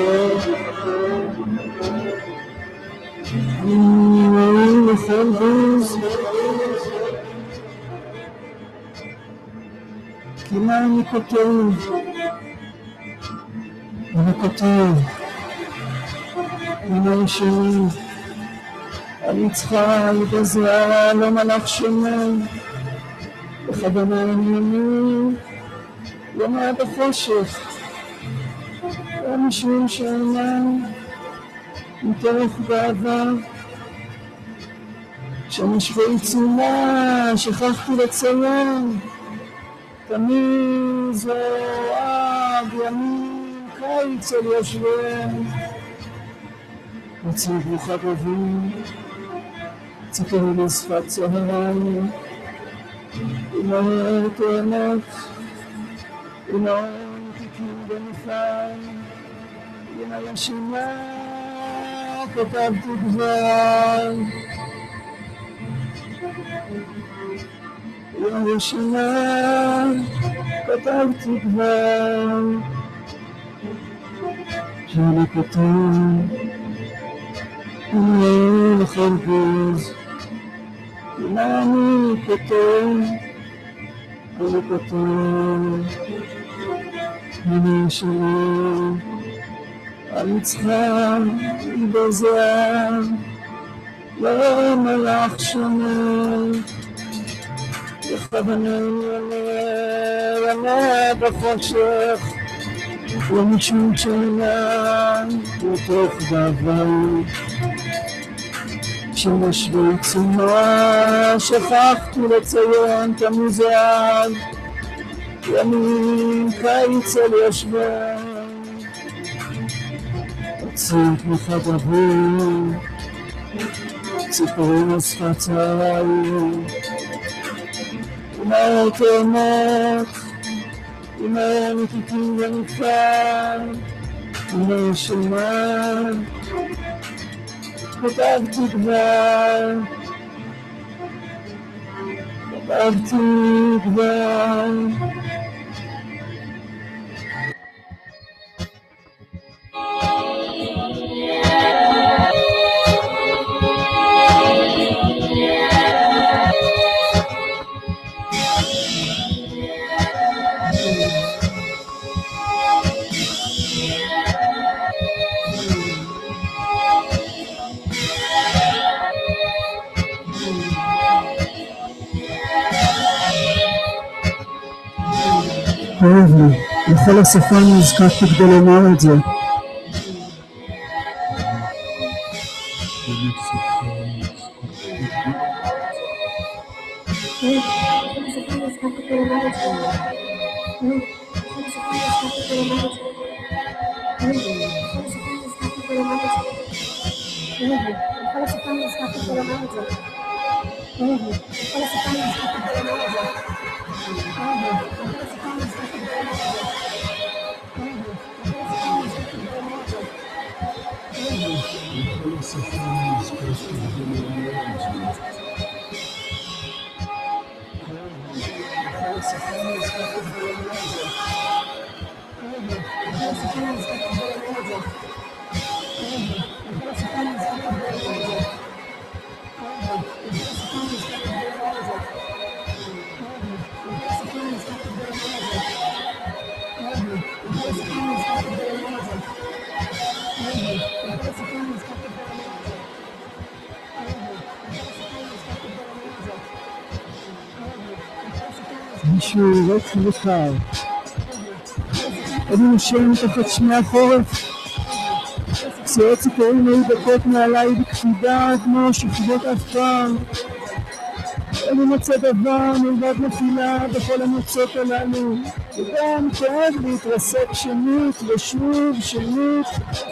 אני רואה לכל בוז, כי מה אני כותב? אני כותב, אני שני, אני צריכה להתעזר, לא מלאך שני, בכוונה ענייני, לא מעט החושך, אנשים שאינם מתוך גאווה, שמש בעיצומה שכחתי לציין, תמיד זו אוהב ימים קיץ על יושביהם, רוצים ברוכה גבים, ציפורי לשפת צהריים, אמהות עונות, אמהות תיקים בנפיים, בין הישימה כתבתי כבר, בין הישימה כתבתי כבר, שאני כותב, אני לכל בוז, מה אני כותב, אני כותב, אני שלי, אני צריכה להתבזר, לא מלאך שונה, בכוונה ענייני בחושך, לא משום שאינם מתוך גאווה, שמש בעיצומה שכחתי לציין את המוזיאל, ימים קיץ על יושביהם, רוצים תמיכה גבוה, ציפורים על שפת צהריים, ומהר תאומות, ומהר מתיקים ונפעל, ומהר שומן, כתבתי כבר, כתבתי כבר. כואב לי, לכל השפה נזקקתי כדי לומר את זה. מישהו ריק וקר, אני נושם תחת שמי החורף, פסיעות ציפורים היו דקות מעליי בקפידה כמו שכבות עפר, אני מוצא דבר מלבד נפילה בכל המוצאות הללו, וגם כואב להתרסק שנית ושוב שנית.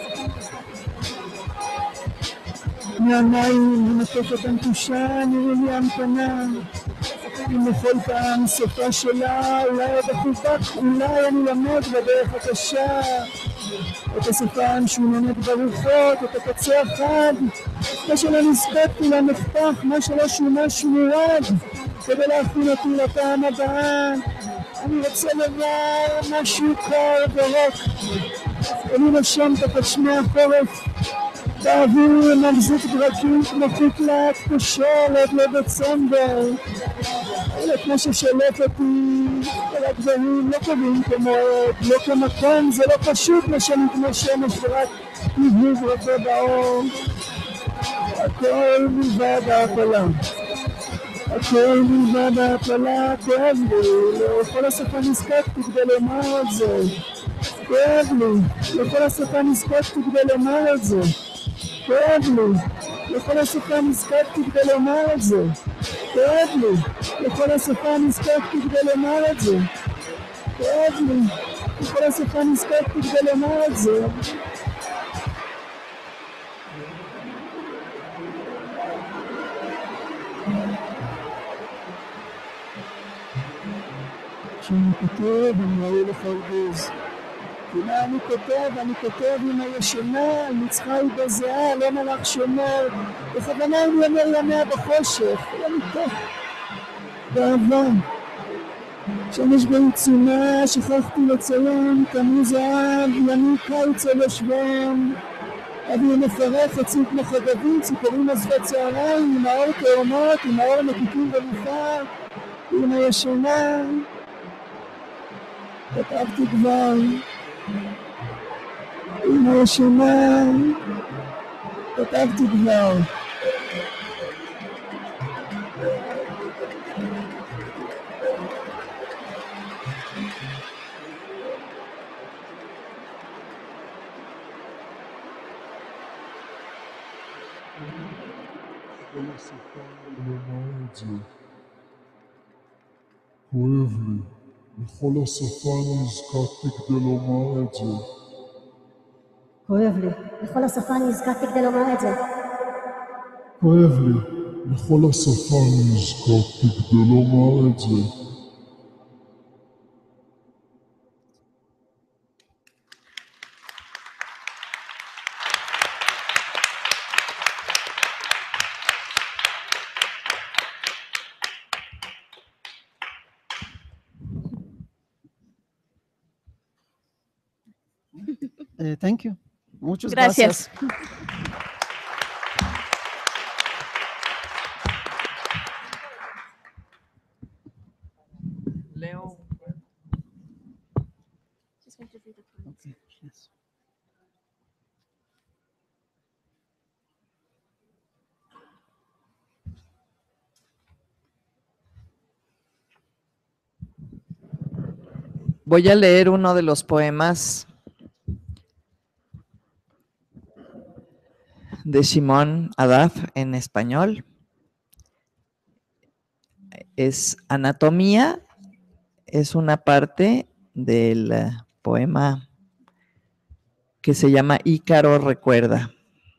מהמים המתוקת הנטושה נראה לי המתנה, אם בכל פעם סופה שלה, אולי עוד החופק, אולי אני למד בדרך הקשה, את השפה המשוננת ברוחות, את הקצה החד, מה שלא נספקתי למפתח, מה שלא שומש מורד, כדי להכין אותי לפעם הבאה. אני רוצה לומר משהו קר ורוק, אני נושם תחת שמי החורף, באוויר מחזיק דרכים כמו פיקלט כשלט לדצמבר, אלא כמו ששולט אותי, כל הדברים לא קובעים כמועד, לא כמקום, זה לא פשוט משנים כמו שמש ורק נבהיב רבה באור. הכל מלבד ההפלה, הכל מלבד ההפלה, כואב לי, לכל השפה נזקקתי כדי לומר את זה, כואב לי, לכל השפה נזקקתי כדי לומר את זה, כואב לי, לכל השפה נזקקתי כדי לומר את זה, כואב לי, לכל השפה נזקקתי כדי לומר את זה, כואב לי, לכל השפה נזקקתי כדי לומר את זה. כשאני כותב אני ראוי לחרבוז, ומה אני כותב עם הישנה, על מצחי בזיעה, לא מלאך שומר, בכוונה אני אומר ימיה בחושך, לא מתוך באהבה. שמש בעיצומה, שכחתי לציין, תמוז זהב, ימי קיץ על השבועם, אוויר מפרח, עצים כמו חגבים, ציפורים עזבי צהריים, עם האור תאומות, עם האור נקיקים ונפער, עם הישנה. כתבתי כבר, עם הישנה, כתבתי כבר. כואב לי, בכל השפה נזקקתי כדי לומר את זה. כואב לי, בכל השפה נזקקתי כדי לומר את זה. כואב לי, בכל השפה נזכרתי כדי לומר את זה. Thank you. Muchas Gracias. Leo. Okay, yes. Voy a leer uno de los poemas de Shimon Adaf en español. Es Anatomía, es una parte del poema que se llama Ícaro recuerda.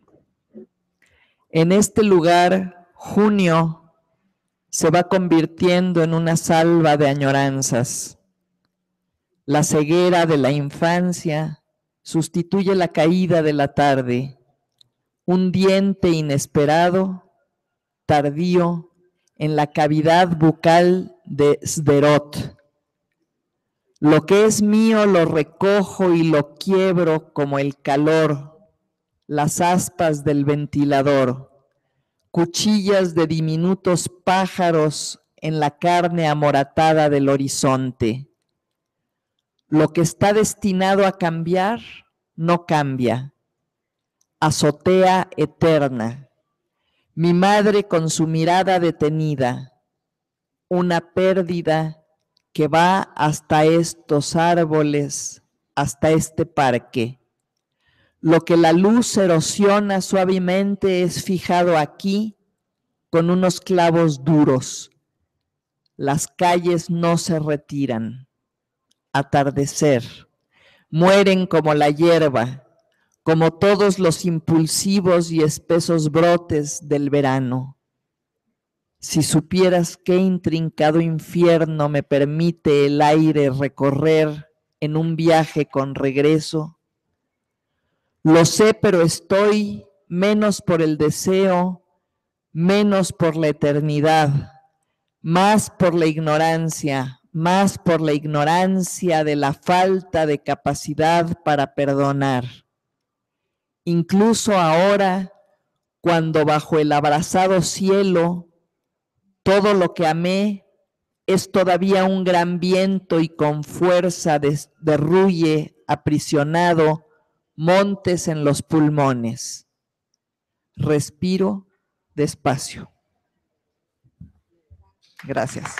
En este lugar, junio se va convirtiendo en una salva de añoranzas. La ceguera de la infancia sustituye la caída de la tarde. Un diente inesperado, tardío, en la cavidad bucal de Sderot. Lo que es mío lo recojo y lo quiebro como el calor, las aspas del ventilador, cuchillas de diminutos pájaros en la carne amoratada del horizonte. Lo que está destinado a cambiar, no cambia. Azotea eterna. Mi madre con su mirada detenida. Una pérdida que va hasta estos árboles, hasta este parque. Lo que la luz erosiona suavemente es fijado aquí con unos clavos duros. Las calles no se retiran. Atardecer. Mueren como la hierba, como todos los impulsivos y espesos brotes del verano. Si supieras qué intrincado infierno me permite el aire recorrer en un viaje con regreso. Lo sé, pero estoy menos por el deseo, menos por la eternidad, más por la ignorancia de la falta de capacidad para perdonar. Incluso ahora, cuando bajo el abrasado cielo, todo lo que amé es todavía un gran viento y con fuerza derruye, aprisionado, montes en los pulmones. Respiro despacio. Gracias.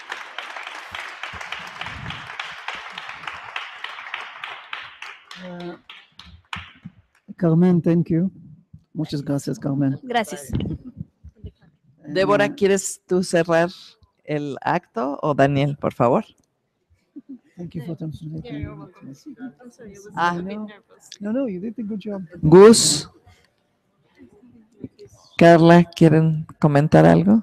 Carmen, thank you. Muchas gracias, Carmen. Gracias. Débora, ¿quieres tú cerrar el acto o Daniel, por favor? Thank you for translating. No, you did a good job. Gus, Carla, ¿quieren comentar algo?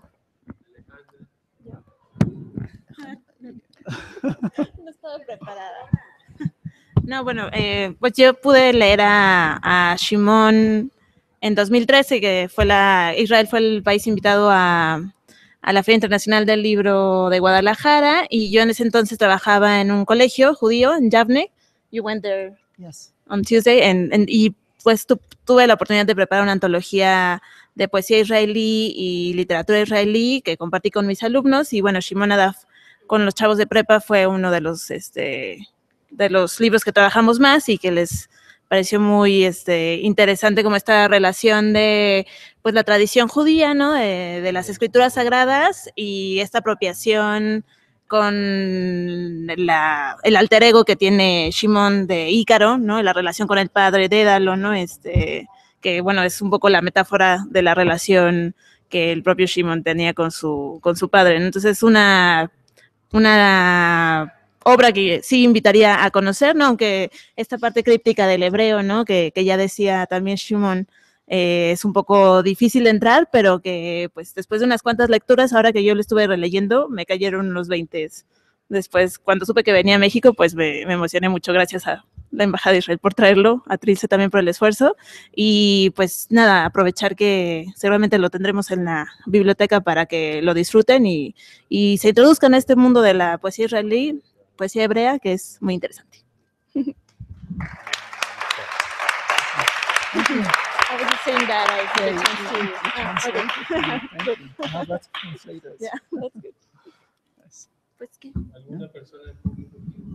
No estaba preparada. No, bueno, pues yo pude leer a Shimon en 2013, que fue Israel fue el país invitado a la Feria Internacional del Libro de Guadalajara, y yo en ese entonces trabajaba en un colegio judío en Yavne. You went there on Tuesday, y pues tuve la oportunidad de preparar una antología de poesía israelí y literatura israelí que compartí con mis alumnos, y bueno, Shimon Adaf con los chavos de prepa fue uno de los libros que trabajamos más y que les pareció muy interesante como esta relación de pues la tradición judía, ¿no? De las escrituras sagradas y esta apropiación con el alter ego que tiene Shimon de Ícaro, ¿no? La relación con el padre Dédalo, ¿no? Que bueno, es un poco la metáfora de la relación que el propio Shimon tenía con su padre, ¿no? Entonces es una obra que sí invitaría a conocer, ¿no? Aunque esta parte críptica del hebreo, ¿no? Que ya decía también Shimon, es un poco difícil de entrar, pero que pues después de unas cuantas lecturas, ahora que yo lo estuve releyendo, me cayeron los 20. Después, cuando supe que venía a México, pues me emocioné mucho, gracias a la Embajada de Israel por traerlo, a Trilce también por el esfuerzo, y pues nada, aprovechar que seguramente lo tendremos en la biblioteca para que lo disfruten y se introduzcan a este mundo de la poesía israelí, poesía hebrea, que es muy interesante. I was just saying that I get a chance to. Yeah, that's good. Pues, ¿qué? ¿Alguna persona del público?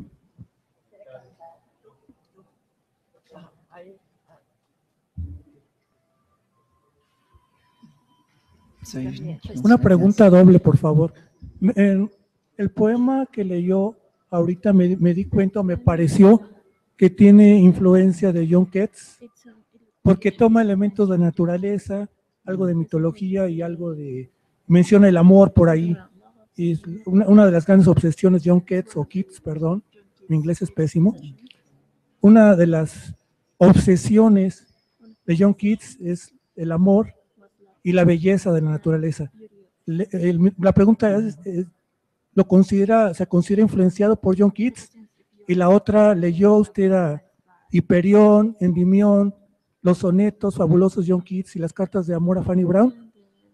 Una pregunta doble, por favor. El poema que leyó ahorita me di cuenta, me pareció que tiene influencia de John Keats, porque toma elementos de naturaleza, algo de mitología y algo de... menciona el amor por ahí. Y es una de las grandes obsesiones de John Keats, perdón, mi inglés es pésimo. Una de las obsesiones de John Keats es el amor y la belleza de la naturaleza. La pregunta es, ¿se considera influenciado por John Keats? Y la otra, ¿leyó usted a Hiperión, Endymión, los sonetos fabulosos de John Keats y las cartas de amor a Fanny Brown?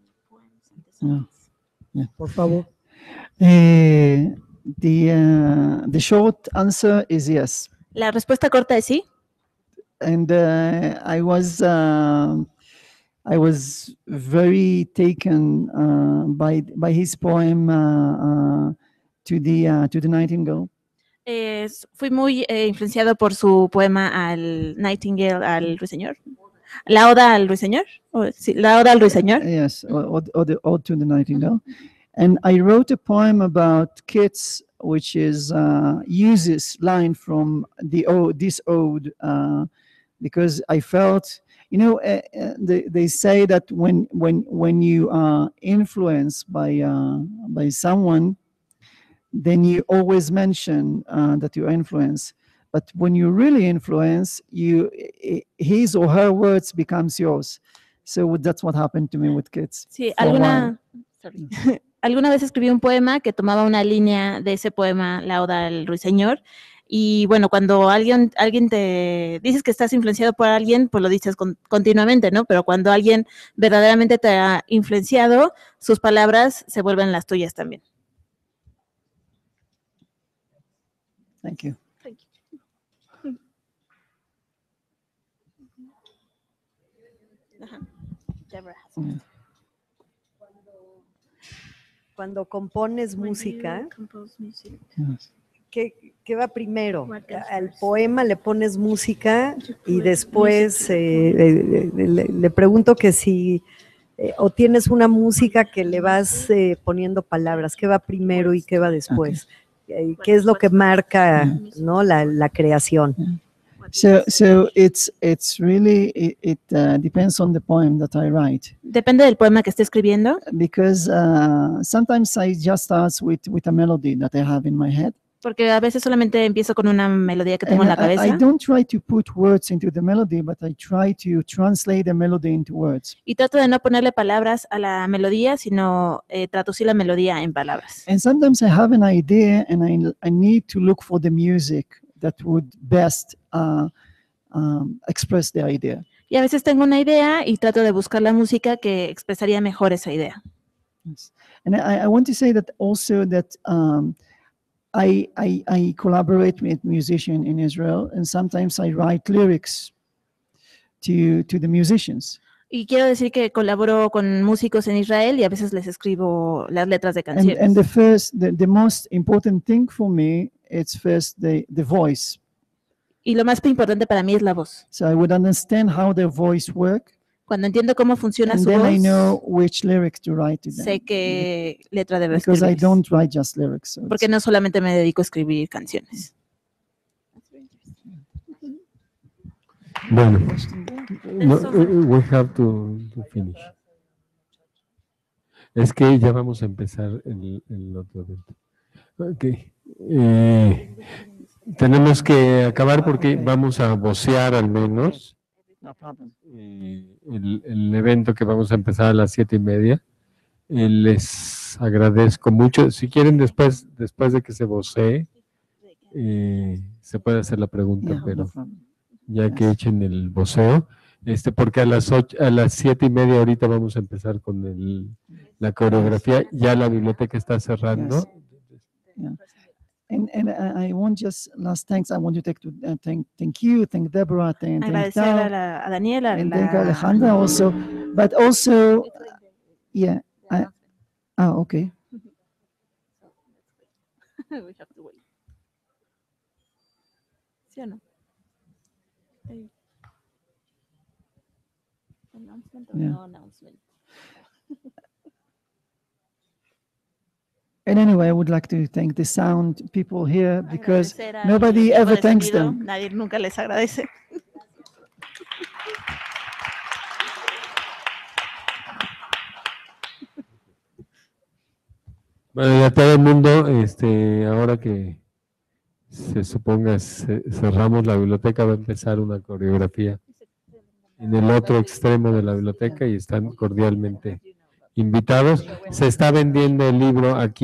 Por favor. The short answer is yes. La respuesta corta es sí. And I was very taken by his poem to the Nightingale. Fui muy influenciado por su poema al Nightingale, al Ruiseñor. La Oda al Ruiseñor. Sí, la Oda al Ruiseñor. Yes, or the Ode to the Nightingale. And I wrote a poem about Keats, which is uses line from this ode because I felt, they say that when you are influenced by someone, then you always mention that you are influenced. But when you really influence, his or her words becomes yours. So that's what happened to me with Keats. Sí, alguna vez escribí un poema que tomaba una línea de ese poema, La Oda al Ruiseñor, y bueno, cuando alguien te dices que estás influenciado por alguien, pues lo dices continuamente, ¿no? Pero cuando alguien verdaderamente te ha influenciado, sus palabras se vuelven las tuyas también. Thank you. Thank you. Cuando compones música, ¿qué va primero? Al poema le pones música y después le pregunto que si o tienes una música que le vas poniendo palabras, ¿qué va primero y qué va después? ¿Qué es lo que marca, ¿no? la creación? So it's really it depends on the poem that I write. Depende del poema que esté escribiendo. Because sometimes I just start with a melody that I have in my head. Porque a veces solamente empiezo con una melodía que tengo en la cabeza. I don't try to put words into the melody, but I try to translate the melody into words. Y trato de no ponerle palabras a la melodía, sino traducir la melodía en palabras. And sometimes I have an idea and I need to look for the music that would best express the idea. Y a veces tengo una idea y trato de buscar la música que expresaría mejor esa idea. Yes. And I want to say that also that I collaborate with musicians in Israel, and sometimes I write lyrics to the musicians. Y quiero decir que colaboro con músicos en Israel y a veces les escribo las letras de canciones. And the most important thing for me, it's first the voice. Y lo más importante para mí es la voz. So I would understand how their voice work. Cuando entiendo cómo funciona And su then voz, I know which lyric to write to them. sé qué letra debo Because I escribir. don't write just lyrics. So Porque no solamente me dedico a escribir canciones. Bueno, we have to finish. Es que ya vamos a empezar el otro evento. Okay. Tenemos que acabar porque vamos a vocear al menos. no problem. el evento que vamos a empezar a las 7:30. Les agradezco mucho. Si quieren, después de que se vocee, se puede hacer la pregunta, Yeah, no pero problem. ya que Yes. echen el voceo, porque a las 7:30 ahorita vamos a empezar con la coreografía. Ya la biblioteca está cerrando. Yeah. And I want just last thanks. I want to thank you, thank Deborah, thank Agradecer Tao, a Daniela, and thank Alejandra also. But also, yeah. Okay. We have to wait. ¿Sí o no? Sí. Announcement or Yeah. no announcement? And anyway, I would like to thank the sound people here because Agradecer a nobody mi equipo ever de thanks sonido. them. Nadie nunca les agradece. Bueno, ya todo el mundo, ahora que se suponga cerramos la biblioteca, va a empezar una coreografía en el otro extremo de la biblioteca y están cordialmente invitados. Se está vendiendo el libro aquí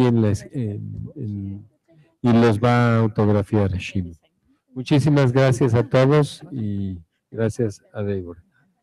y los va a autografiar Shim. Muchísimas gracias a todos y gracias a Deborah.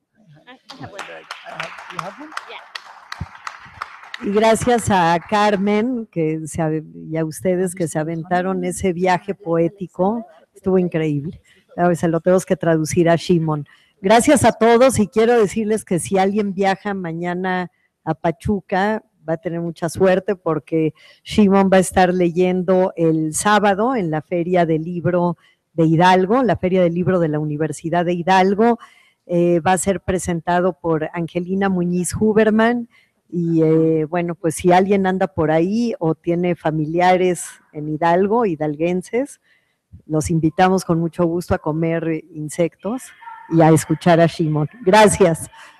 Y gracias a Carmen y a ustedes que se aventaron ese viaje poético, estuvo increíble. Ahora se lo tenemos que traducir a Shimon. Gracias a todos y quiero decirles que si alguien viaja mañana a Pachuca, va a tener mucha suerte porque Shimon va a estar leyendo el sábado en la Feria del Libro de Hidalgo, la Feria del Libro de la Universidad de Hidalgo. Va a ser presentado por Angelina Muñiz Huberman. Y bueno, pues si alguien anda por ahí o tiene familiares en Hidalgo, hidalguenses, los invitamos con mucho gusto a comer insectos y a escuchar a Shimon. Gracias.